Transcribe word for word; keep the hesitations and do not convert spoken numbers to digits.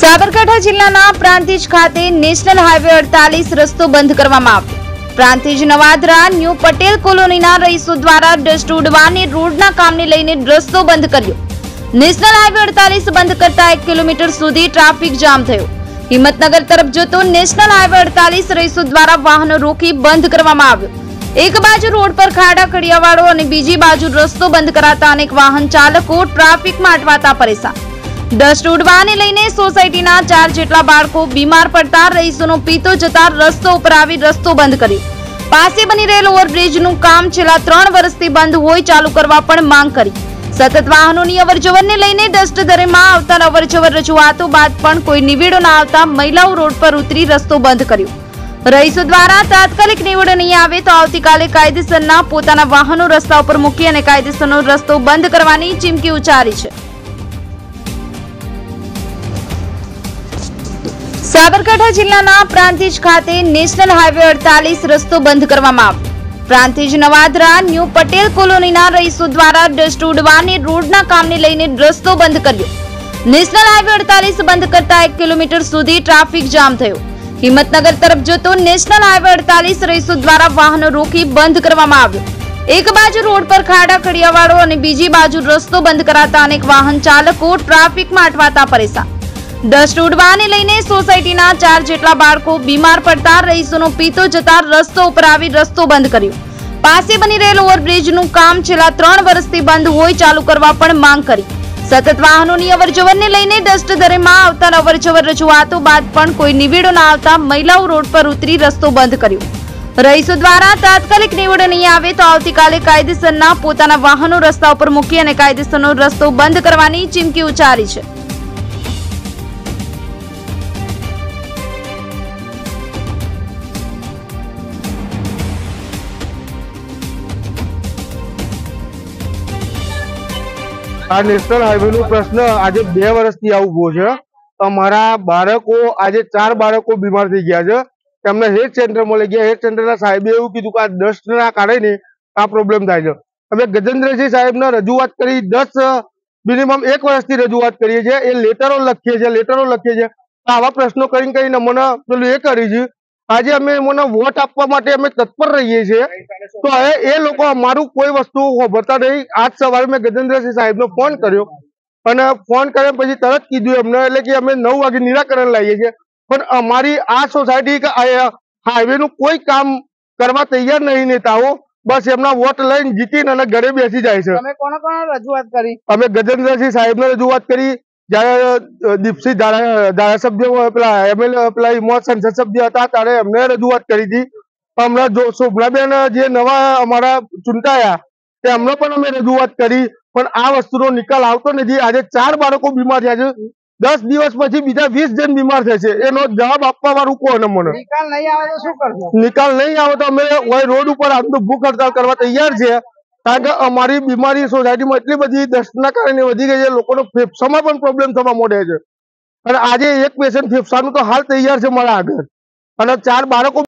સાબરકાંઠા જિલ્લાના પ્રાંતિજ ખાતે national highway અડતાલીસ રસ્તો બંધ કરવામાં આવ્યો। પ્રાંતિજ નવાદરા ન્યૂ પટેલ કોલોનીના રહીશો દ્વારા ડસ્ટ ઉડવાની રોડના કામને લઈને રસ્તો બંધ કર્યો। નેશનલ હાઈવે અડતાલીસ બંધ કરતા એક કિલોમીટર સુધી ટ્રાફિક જામ થયો। હિંમતનગર તરફ જતો નેશનલ હાઈવે અડતાલીસ રહીશો દ્વારા વાહનો રોકી બંધ કરવામાં આવ્યો। એક બાજુ રોડ પર ખાડા ખડિયાવાળો અને બીજી બાજુ રસ્તો બંધ કરાતા અનેક વાહન ચાલકો ટ્રાફિકમાં અટવાતા પરેશાન। ડસ્ટ ઉડવાને લઈને સોસાયટીના ચાર જેટલા બાળકો બીમાર પડતા રહીશોનો પીતો જતા રસ્તો ઉપર આવી રસ્તો બંધ કર્યો। પાસે બની રહેલ ઓવરબ્રિજનું કામ છેલ્લા ત્રણ વર્ષથી બંધ હોય ચાલુ કરવા પણ માંગ કરી। સતત વાહનોની અવરજવરને લઈને ડસ્ટ દરેમાં આવતા અવરજવર રજૂઆતો બાદ પણ કોઈ નિવેડો ના આવતા મહિલાઓ રોડ પર ઉતરી રસ્તો બંધ કર્યો। રહીશો દ્વારા તાત્કાલિક નિવેડો નહીં આવે તો આવતીકાલે કાયદેસરના પોતાના વાહનો રસ્તા ઉપર મૂકી અને કાયદેસરનો રસ્તો બંધ કરવાની ચીમકી ઉચ્ચારી છે। સાબરકાંઠા જિલ્લાના પ્રાંતિજ ખાતે નેશનલ હાઈવે અડતાલીસ રસ્તો બંધ કરવામાં આવ્યો। પ્રાંતિજ નવાદરા ન્યૂ પટેલ કોલોનીના રહીશો દ્વારા ડસ્ટ ઉડવાની રોડના કામને લઈને રસ્તો બંધ કર્યો। નેશનલ હાઈવે અડતાલીસ બંધ કરતા એક કિલોમીટર સુધી ટ્રાફિક જામ થયો। હિંમતનગર તરફ જતો નેશનલ હાઈવે અડતાલીસ રહીશો દ્વારા વાહનો રોકી બંધ કરવામાં આવ્યો। એક બાજુ રોડ પર ખાડા ખડિયાવાળો અને બીજી બાજુ રસ્તો બંધ કરાતા અનેક વાહન ચાલકો ટ્રાફિકમાં અટવાતા પરેશાન। ડસ્ટ ઉડવાને લઈને સોસાયટીના ચાર જેટલા બાળકો બીમાર પડતા રહીશોનો પીતો જતા રસ્તો ઉપર આવી રસ્તો બંધ કર્યો। પાસે બની રહેલ ઓવરબ્રિજનું કામ છેલ્લા ત્રણ વર્ષથી બંધ હોય ચાલુ કરવા પણ માંગ કરી। સતત વાહનોની અવરજવરને લઈને ડસ્ટ દરેમાં આવતા અવરજવર રજૂઆતો બાદ પણ કોઈ નિવેડો ના આવતા મહિલાઓ રોડ પર ઉતરી રસ્તો બંધ કર્યો। રહીશો દ્વારા તાત્કાલિક નિવેડો નહીં આવે તો આવતીકાલે કાયદેસરના પોતાના વાહનો રસ્તા ઉપર મૂકી અને કાયદેસરનો રસ્તો બંધ કરવાની ચીમકી ઉચ્ચારી છે। આ નેશનલ હાઈવે નો પ્રશ્ન આજે બે વર્ષથી આ ઉભો છે। અમારા બાળકો આજે ચાર બાળકો બીમાર થઈ ગયા છે। તેમને હેલ્થ સેન્ટરમાં લઈ ગયા। હેલ્થ સેન્ટરના સાહેબે એવું કીધું કે આ ડસ્ટના કારણે આ પ્રોબ્લેમ થાય છે। અમે ગજેન્દ્રસિંહ સાહેબને રજૂઆત કરી, દસ મિનિમમ એક વર્ષથી રજૂઆત કરીએ છીએ। એ લેટરો લખીએ છીએ લેટરો લખીએ છીએ આવા પ્રશ્નો કરીને કરીને મને પેલું એ કરી છે। આજે અમે મને વોટ આપવા માટે અમે તત્પર રહીએ છીએ, તો હવે એ લોકો અમારું કોઈ વસ્તુ ખબરતા નહીં। આજ સવારે મેં ગજેન્દ્રસિંહ સાહેબનો ફોન કર્યો અને ફોન કર્યા પછી તરત કીધું એમને એટલે કે અમે નવ વાગે નિરાકરણ લાવીએ છીએ, પણ અમારી આ સોસાયટી કે હાઈવે નું કોઈ કામ કરવા તૈયાર નહીં નેતાઓ। બસ એમના વોટ લઈને જીતીને અને ઘરે બેસી જાય છે। તમે કોને કોને રજૂઆત કરી? અમે ગજેન્દ્રસિંહ સાહેબને રજૂઆત કરી, જયારે દીપસિંહ ધારાસભ્ય પેલા એમએલએ પેલા ઇમોત સંસદ સભ્ય હતા ત્યારે એમને રજૂઆત કરી હતી। હમણાં જો શોભનાબેન જે નવા અમારા ચૂંટાયા તેમને પણ અમે રજૂઆત કરી, પણ આ વસ્તુનો નિકાલ આવતો નથી। આજે ચાર બાળકો બીમાર થયા છે, દસ દિવસ પછી બીજા વીસ જણ બીમાર થશે, એનો જવાબ આપવા વાળું કોને? મને નિકાલ નહીં આવે તો શું કરશો? નિકાલ નહીં આવે તો અમે રોડ ઉપર આમ તો ભૂખ હડતાલ કરવા તૈયાર છે, કારણ કે અમારી બીમારી સોસાયટીમાં એટલી બધી દસ્તના કારણે વધી ગઈ છે, લોકોનો ફેફસામાં પણ પ્રોબ્લેમ થવા માંડે છે। અને આજે એક પેશન્ટ ફેફસાનું તો હાલ તૈયાર છે મારા આગળ, અને ચાર બાળકો